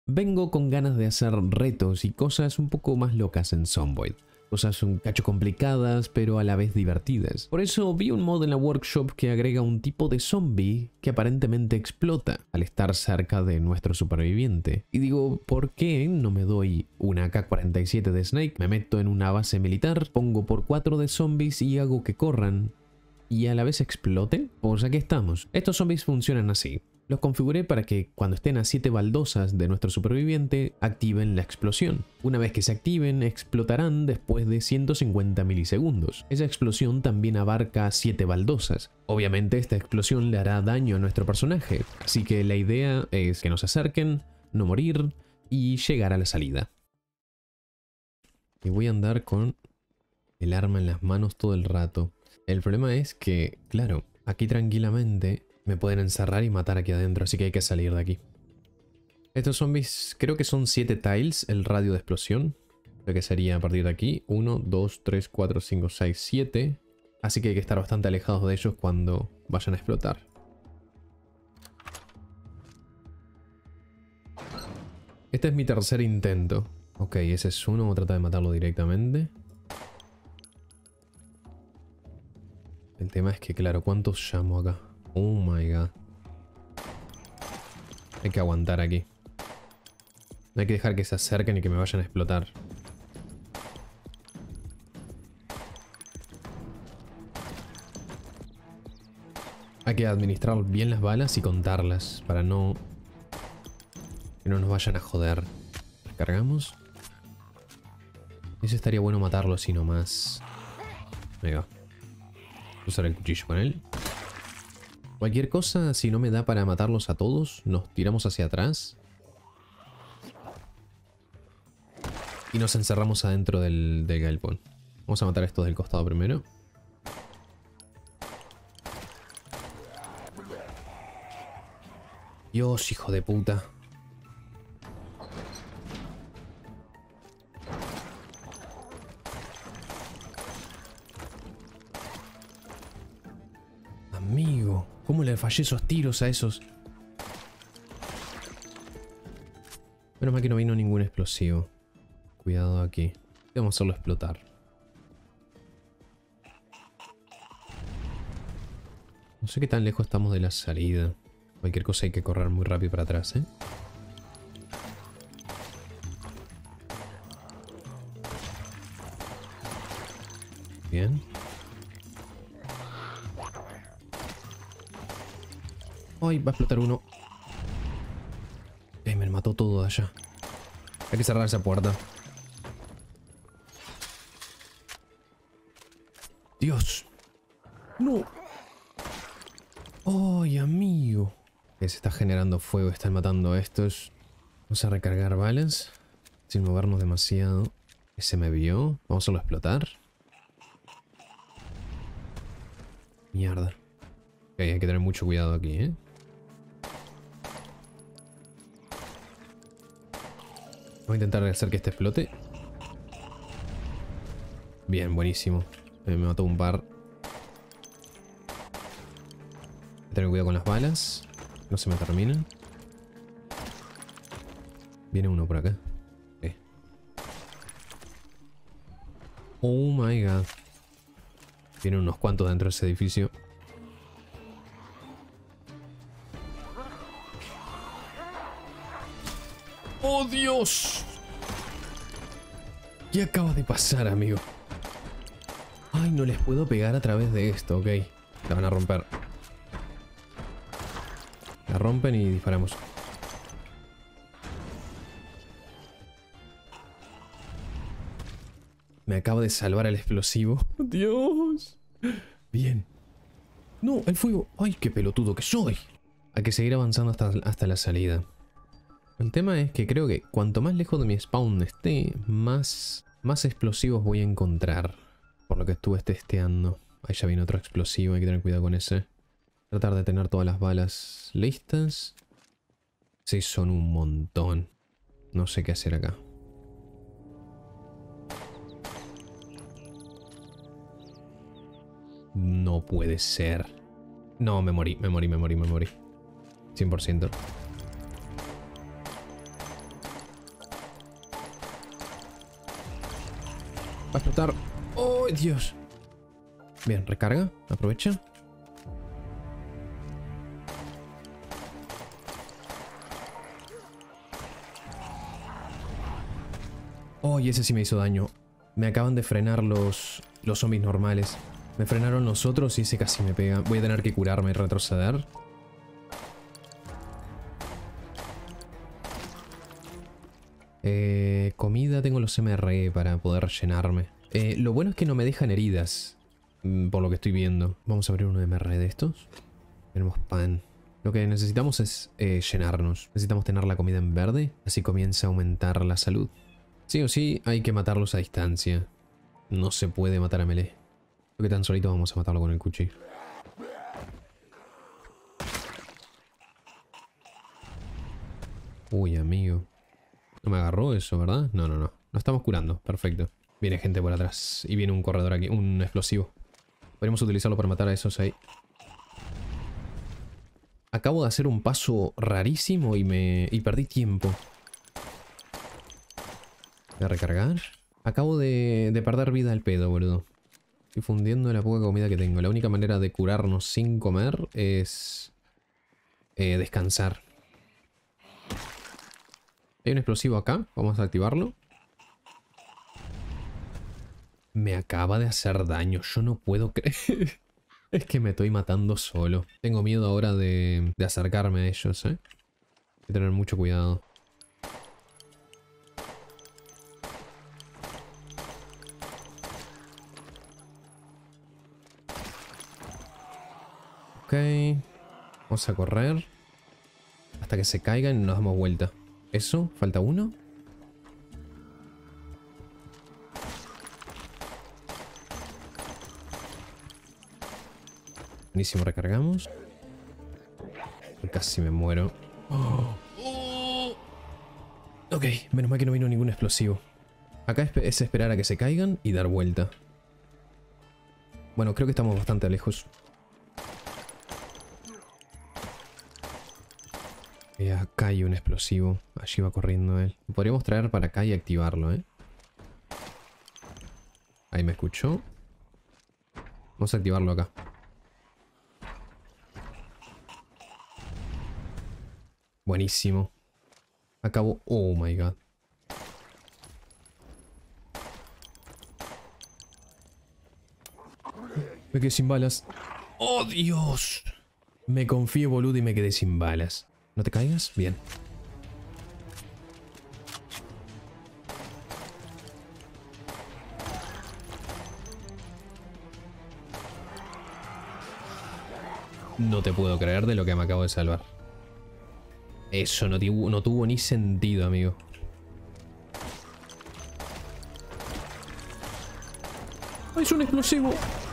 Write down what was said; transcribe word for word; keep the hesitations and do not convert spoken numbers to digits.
vengo con ganas de hacer retos y cosas un poco más locas en Zomboid. Cosas un cacho complicadas, pero a la vez divertidas. Por eso vi un mod en la workshop que agrega un tipo de zombie que aparentemente explota al estar cerca de nuestro superviviente. Y digo, ¿por qué no me doy una A K cuarenta y siete de Snake? Me meto en una base militar, pongo por cuatro de zombies y hago que corran y a la vez exploten. Pues aquí estamos. Estos zombies funcionan así. Los configuré para que cuando estén a siete baldosas de nuestro superviviente activen la explosión. Una vez que se activen, explotarán después de ciento cincuenta milisegundos. Esa explosión también abarca siete baldosas. Obviamente esta explosión le hará daño a nuestro personaje, así que la idea es que nos acerquen, no morir y llegar a la salida. Y voy a andar con el arma en las manos todo el rato. El problema es que, claro, aquí tranquilamente me pueden encerrar y matar aquí adentro, así que hay que salir de aquí. Estos zombies creo que son siete tiles el radio de explosión. Creo que sería a partir de aquí. uno, dos, tres, cuatro, cinco, seis, siete. Así que hay que estar bastante alejados de ellos cuando vayan a explotar. Este es mi tercer intento. Ok, ese es uno. Voy a tratar de matarlo directamente. El tema es que, claro, ¿cuántos llamo acá? Oh my god. Hay que aguantar aquí. No hay que dejar que se acerquen y que me vayan a explotar. Hay que administrar bien las balas y contarlas para no... que no nos vayan a joder. Cargamos. Ese estaría bueno matarlo así nomás. Venga. Usar el cuchillo con él. Cualquier cosa, si no me da para matarlos a todos, nos tiramos hacia atrás. Y nos encerramos adentro del, del galpón. Vamos a matar a estos del costado primero. Dios, hijo de puta. Amigo, ¿cómo le fallé esos tiros a esos? Menos mal que no vino ningún explosivo. Cuidado aquí. Vamos a hacerlo explotar. No sé qué tan lejos estamos de la salida. Cualquier cosa hay que correr muy rápido para atrás, ¿eh? Bien. Ay, va a explotar uno. Eh, me mató todo de allá. Hay que cerrar esa puerta. Dios. No. Ay, amigo. Que se está generando fuego. Están matando a estos. Vamos a recargar balas. Sin movernos demasiado. Ese me vio. Vamos a hacerlo explotar. Mierda. Ok, hay que tener mucho cuidado aquí, ¿eh? Voy a intentar hacer que este explote. Bien, buenísimo. Me mató un par. Hay que tener cuidado con las balas. No se me terminan. Viene uno por acá. Okay. Oh my god. Vienen unos cuantos dentro de ese edificio. ¡Oh, Dios! ¿Qué acaba de pasar, amigo? Ay, no les puedo pegar a través de esto, ok. La van a romper. La rompen y disparamos. Me acabo de salvar el explosivo. ¡Dios! Bien. No, el fuego. ¡Ay, qué pelotudo que soy! Hay que seguir avanzando hasta, hasta la salida. El tema es que creo que cuanto más lejos de mi spawn esté, más, más explosivos voy a encontrar. Por lo que estuve testeando. Ahí ya viene otro explosivo, hay que tener cuidado con ese. Tratar de tener todas las balas listas. Sí, son un montón. No sé qué hacer acá. No puede ser. No, me morí, me morí, me morí, me morí. cien por ciento. Va a explotar. ¡Oh, Dios! Bien, recarga. Aprovecha. Oh, y ese sí me hizo daño. Me acaban de frenar los, los zombies normales. Me frenaron los otros y ese casi me pega. Voy a tener que curarme y retroceder. Eh, comida, tengo los M R E para poder llenarme. Eh, lo bueno es que no me dejan heridas, por lo que estoy viendo. Vamos a abrir un M R E de estos. Tenemos pan. Lo que necesitamos es eh, llenarnos. Necesitamos tener la comida en verde, así comienza a aumentar la salud. Sí o sí, hay que matarlos a distancia. No se puede matar a melee. Creo que tan solito vamos a matarlo con el cuchillo. Uy, amigo. No me agarró eso, ¿verdad? No, no, no. Nos estamos curando. Perfecto. Viene gente por atrás. Y viene un corredor aquí. Un explosivo. Podríamos utilizarlo para matar a esos ahí. Acabo de hacer un paso rarísimo y me... y perdí tiempo. Voy a recargar. Acabo de, de perder vida al pedo, boludo. Estoy fundiendo la poca comida que tengo. La única manera de curarnos sin comer es... Eh, descansar. Hay un explosivo acá. Vamos a activarlo. Me acaba de hacer daño. Yo no puedo creer. Es que me estoy matando solo. Tengo miedo ahora de, de acercarme a ellos, ¿eh? Hay que tener mucho cuidado. Ok. Vamos a correr. Hasta que se caigan y nos damos vuelta. Eso, falta uno. Buenísimo, recargamos. Casi me muero. Oh. Oh. Ok, menos mal que no vino ningún explosivo. Acá es esperar a que se caigan y dar vuelta. Bueno, creo que estamos bastante lejos. Eh, acá hay un explosivo. Allí va corriendo él. Lo podríamos traer para acá y activarlo, ¿eh? Ahí me escuchó. Vamos a activarlo acá. Buenísimo. Acabó. Oh my god. Me quedé sin balas. ¡Oh, Dios! Me confié, boludo, y me quedé sin balas. ¿No te caigas? Bien. No te puedo creer de lo que me acabo de salvar. Eso no, no tuvo ni sentido, amigo. ¡Ay, es un explosivo!